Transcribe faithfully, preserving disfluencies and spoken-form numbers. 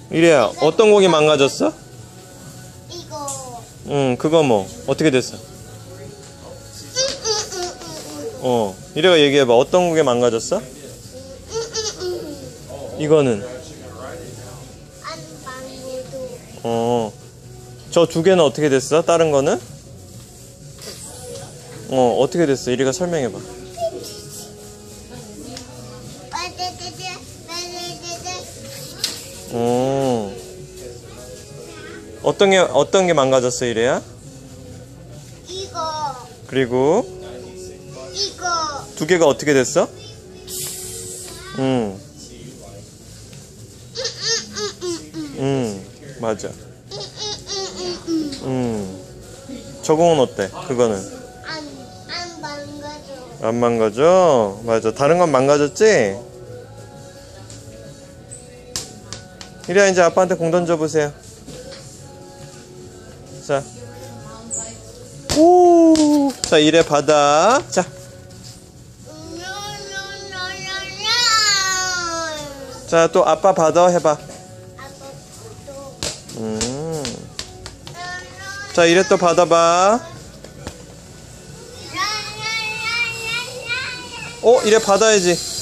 이래야 어떤 곡이 망가졌어? 이거. 응, 그거 뭐 어떻게 됐어? 어, 이래가 얘기해봐. 어떤 곡이 망가졌어? 이거는 안 방구도. 어, 저 두 개는 어떻게 됐어? 다른 거는? 어, 어떻게 됐어? 이리가 설명해봐. 어, 어떤 게 어떤 게 망가졌어, 이래야? 이거. 그리고 이거. 두 개가 어떻게 됐어? 응, 응, 맞아. 응, 저공은 어때? 그거는 안, 안 망가져. 안 망가져? 맞아. 다른 건 망가졌지? 이래야 이제 아빠한테 공 던져보세요. 자, 오, 자 이래 받아. 자, 자 또 아빠 받아 해봐. 음, 자 이래 또 받아봐. 어, 이래 받아야지.